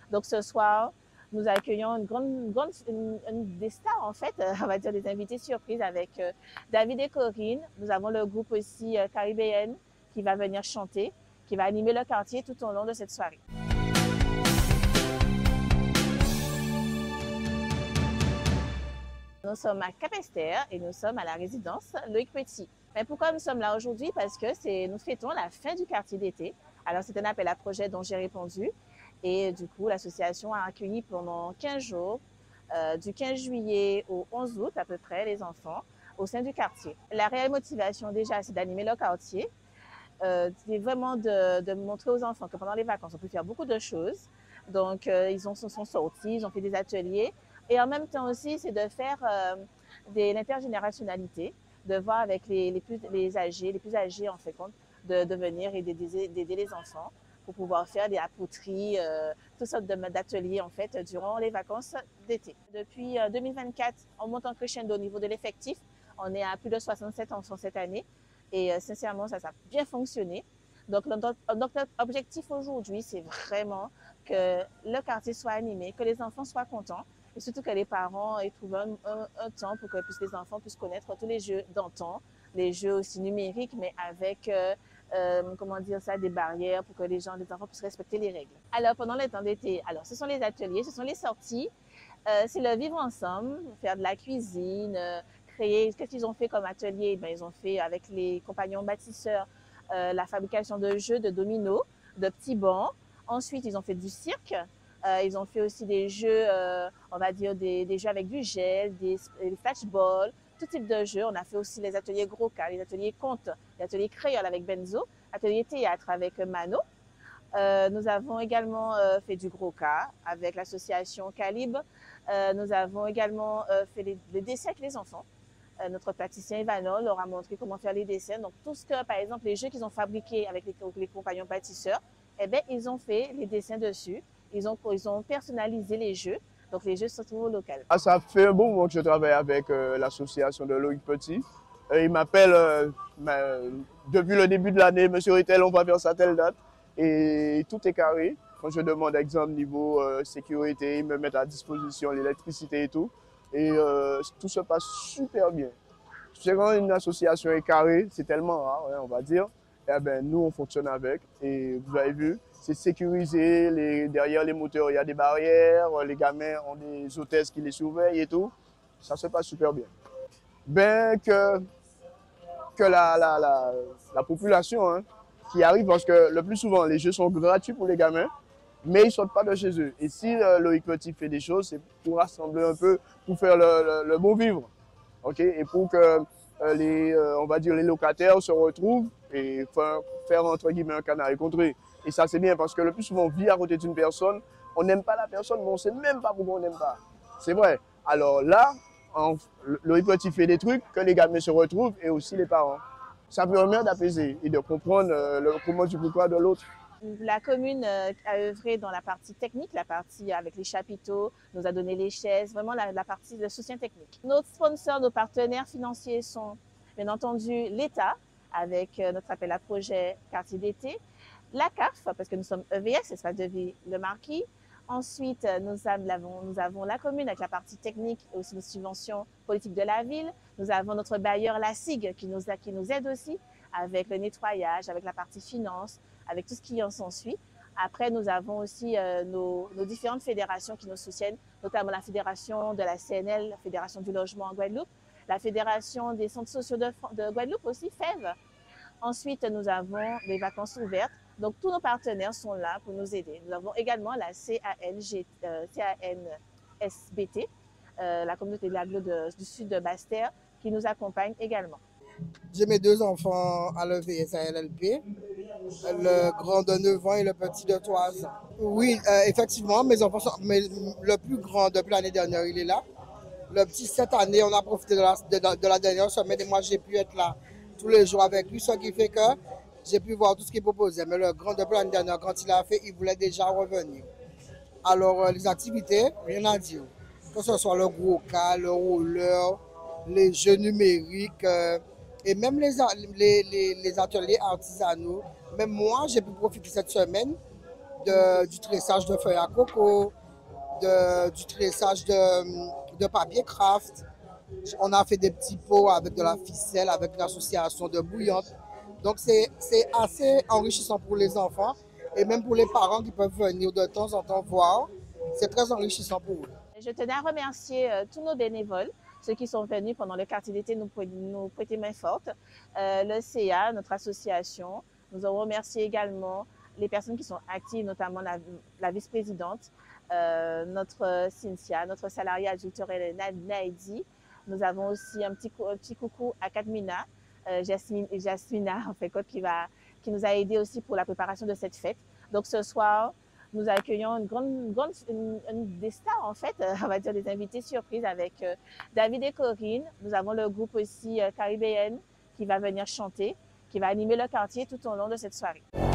Donc ce soir, nous accueillons des stars en fait, on va dire des invités surprises avec David et Corinne. Nous avons le groupe aussi caribéenne qui va venir chanter, qui va animer le quartier tout au long de cette soirée. Nous sommes à Capesterre et nous sommes à la résidence Loïc Petit. Mais pourquoi nous sommes là aujourd'hui? Parce que nous fêtons la fin du quartier d'été. Alors c'est un appel à projet dont j'ai répondu. Et du coup, l'association a accueilli pendant 15 jours, du 15 juillet au 11 août à peu près, les enfants au sein du quartier. La réelle motivation déjà, c'est d'animer le quartier. C'est vraiment de montrer aux enfants que pendant les vacances, on peut faire beaucoup de choses. Donc, ils sont sortis, ils ont fait des ateliers. Et en même temps aussi, c'est de faire de l'intergénérationnalité, de voir avec les plus âgés en fait, de venir et d'aider les enfants pour pouvoir faire des poteries, toutes sortes d'ateliers en fait durant les vacances d'été. Depuis 2024, on monte en crescendo au niveau de l'effectif. On est à plus de 67 enfants cette année et sincèrement, ça a bien fonctionné. Donc, notre objectif aujourd'hui, c'est vraiment que le quartier soit animé, que les enfants soient contents et surtout que les parents aient trouvé un temps pour que les enfants puissent connaître tous les jeux d'antan, les jeux aussi numériques, mais avec comment dire ça, des barrières pour que les enfants puissent respecter les règles. Alors, pendant les temps d'été, alors, ce sont les ateliers, ce sont les sorties, c'est le vivre ensemble, faire de la cuisine, créer, qu'est-ce qu'ils ont fait comme atelier? Ben, ils ont fait avec les compagnons bâtisseurs la fabrication de jeux de dominos, de petits bancs. Ensuite, ils ont fait du cirque. Ils ont fait aussi des jeux, on va dire des jeux avec du gel, des flashballs, tout type de jeux. On a fait aussi les ateliers gros cas, les ateliers contes, les ateliers créoles avec Benzo, ateliers théâtre avec Mano. Nous avons également fait du gros cas avec l'association Calibre. Nous avons également fait les dessins avec les enfants. Notre pâtissier Ivano leur a montré comment faire les dessins. Donc, tout ce que, par exemple, les jeux qu'ils ont fabriqués avec les compagnons pâtisseurs, eh bien, ils ont fait les dessins dessus. Ils ont personnalisé les jeux. Donc, les jeux se trouvent au local. Ah, ça fait un bon moment que je travaille avec l'association de Loïc Petit. Il m'appelle depuis le début de l'année, Monsieur Ritel, on va faire ça telle date. Et tout est carré. Quand je demande exemple niveau sécurité, ils me mettent à disposition l'électricité et tout. Et tout se passe super bien. C'est quand une association est carrée, c'est tellement rare, hein, on va dire. Eh ben, nous, on fonctionne avec. Et vous avez vu, c'est sécurisé. Derrière les moteurs, il y a des barrières. Les gamins ont des hôtesses qui les surveillent et tout. Ça se passe super bien. Ben que la population hein, qui arrive, parce que le plus souvent, les jeux sont gratuits pour les gamins, mais ils ne sortent pas de chez eux. Et si Loïc Petit fait des choses, c'est pour rassembler un peu, pour faire le bon vivre. Okay? Et pour que on va dire, les locataires se retrouvent et faire entre guillemets un canard écontré. Et ça, c'est bien parce que le plus souvent, on vit à côté d'une personne, on n'aime pas la personne, mais on ne sait même pas pourquoi on n'aime pas. C'est vrai. Alors là, Loïc Petit fait des trucs que les gamins se retrouvent et aussi les parents. Ça permet d'apaiser et de comprendre le comment du pourquoi de l'autre. La commune a œuvré dans la partie technique, la partie avec les chapiteaux, nous a donné les chaises, vraiment la partie de soutien technique. Nos sponsors, nos partenaires financiers sont bien entendu l'État avec notre appel à projet quartier d'été, la CAF parce que nous sommes EVS, Espace de vie Le Marquis. Ensuite, nous avons la commune avec la partie technique et aussi nos subventions politiques de la ville. Nous avons notre bailleur, la SIG, qui nous aide aussi avec le nettoyage, avec la partie finance, avec tout ce qui en s'ensuit. Après, nous avons aussi nos différentes fédérations qui nous soutiennent, notamment la fédération de la CNL, la fédération du logement en Guadeloupe, la fédération des centres sociaux de Guadeloupe aussi, FEV. Ensuite, nous avons les vacances ouvertes. Donc, tous nos partenaires sont là pour nous aider. Nous avons également la CANSBT, la communauté de l'agglo du sud de Basse-Terre, qui nous accompagne également. J'ai mes deux enfants à l'EVS à LLP, le grand de 9 ans et le petit de 3 ans. Oui, effectivement, mes enfants sont, mais le plus grand depuis l'année dernière, il est là. Le petit, cette année, on a profité de la dernière semaine et moi, j'ai pu être là tous les jours avec lui, ce qui fait que j'ai pu voir tout ce qu'il proposait. Mais le grand depuis l'année dernière, quand il a fait, il voulait déjà revenir. Alors, les activités, rien à dire. Que ce soit le gros cas, le roller, les jeux numériques, et même les ateliers artisanaux. Même moi, j'ai pu profiter cette semaine du tressage de feuilles à coco, du tressage de papier craft. On a fait des petits pots avec de la ficelle, avec l'association de bouillante. Donc, c'est assez enrichissant pour les enfants et même pour les parents qui peuvent venir de temps en temps voir. C'est très enrichissant pour eux. Je tenais à remercier tous nos bénévoles, ceux qui sont venus pendant le quartier d'été nous prêter main forte, le CA, notre association. Nous avons remercié également les personnes qui sont actives, notamment la vice-présidente, notre Cynthia, notre salariée adultérelle Naïdi. Nous avons aussi un petit coucou à Kadmina, Jasmina, en fait, qui nous a aidés aussi pour la préparation de cette fête. Donc ce soir, nous accueillons des stars, en fait, on va dire des invités surprises avec David et Corinne. Nous avons le groupe aussi Caribéenne qui va venir chanter, qui va animer le quartier tout au long de cette soirée.